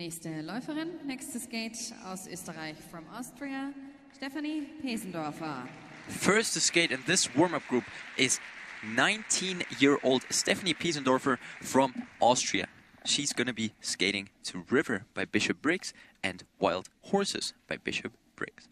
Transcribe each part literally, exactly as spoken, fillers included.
Nächste Läuferin, nächstes Skate aus Österreich from Austria, Stefanie Pesendorfer. First to skate in this warm-up group is nineteen-year-old Stefanie Pesendorfer from Austria. She's going to be skating to River by Bishop Briggs and Wild Horses by Bishop Briggs.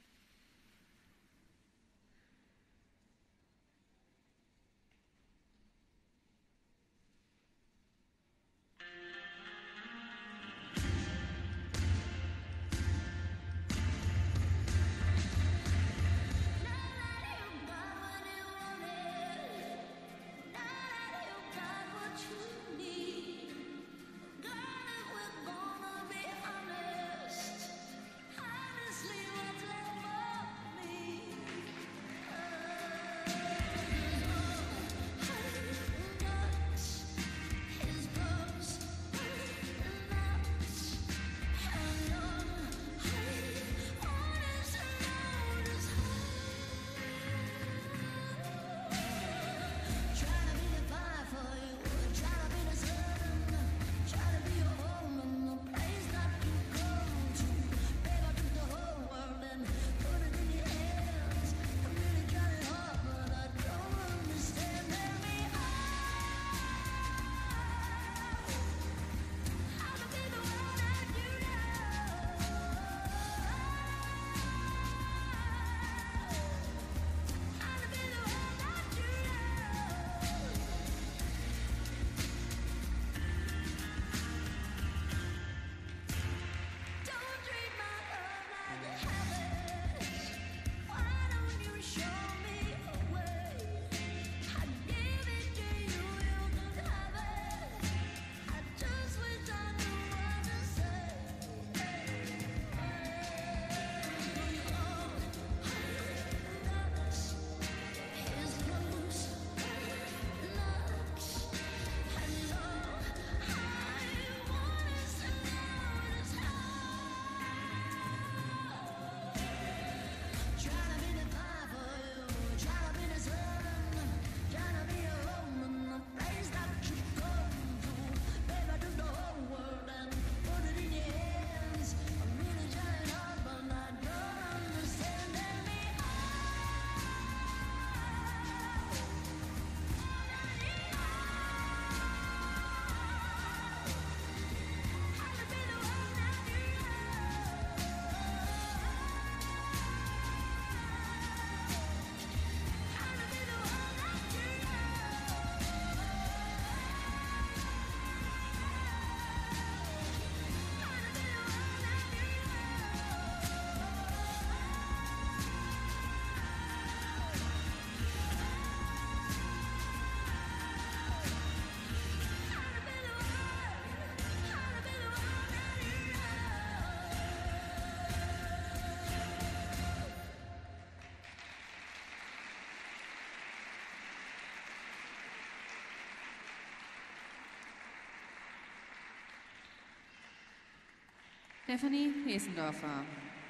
Stefanie Pesendorfer.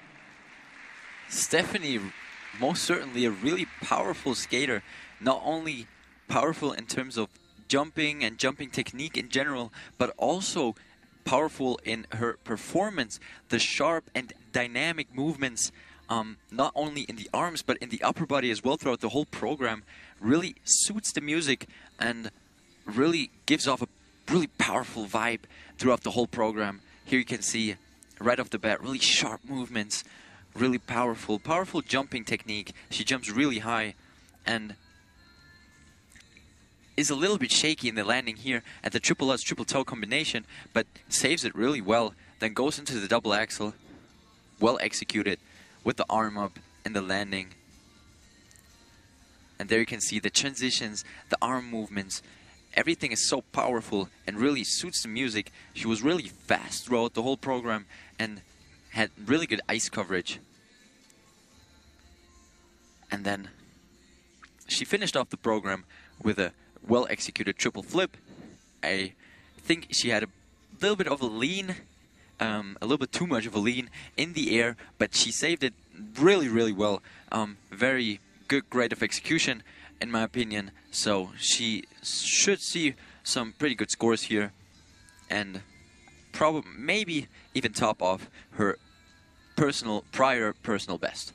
Stefanie, most certainly a really powerful skater. Not only powerful in terms of jumping and jumping technique in general, but also powerful in her performance. The sharp and dynamic movements, um, not only in the arms, but in the upper body as well throughout the whole program, really suits the music and really gives off a really powerful vibe throughout the whole program. Here you can see right off the bat, really sharp movements, really powerful, powerful jumping technique. She jumps really high and is a little bit shaky in the landing here at the triple Lutz triple toe combination, but saves it really well. Then goes into the double axel, well executed with the arm up in the landing. And there you can see the transitions, the arm movements. Everything is so powerful and really suits the music. She was really fast throughout the whole program and had really good ice coverage. And then she finished off the program with a well-executed triple flip. I think she had a little bit of a lean, um, a little bit too much of a lean in the air, but she saved it really, really well. Um, very good grade of execution, in my opinion. So she should see some pretty good scores here. And probably maybe even top of her personal prior personal best.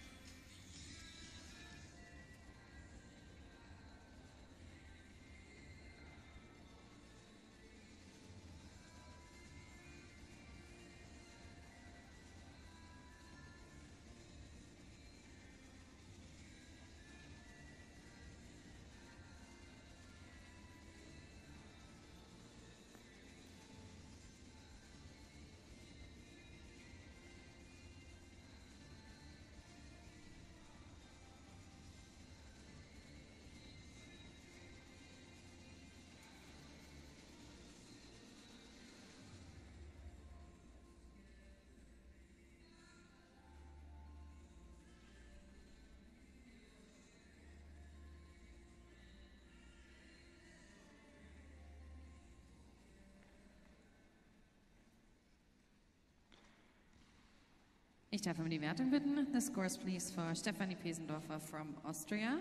Ich darf um die Wertung bitten. The scores, please, for Stefanie Pesendorfer from Austria.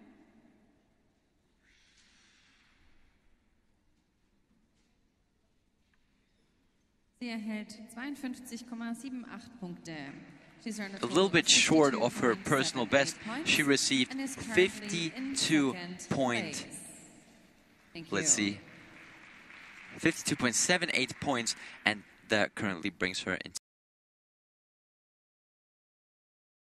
Sie erhält zweiundfünfzig Komma achtundsiebzig Punkte. She's earned a A total little bit of short of her fifty-two point personal seven eight best. points She received and is currently in fifty-two second point. place. Thank Let's you. see. fifty-two point seven eight points, and that currently brings her into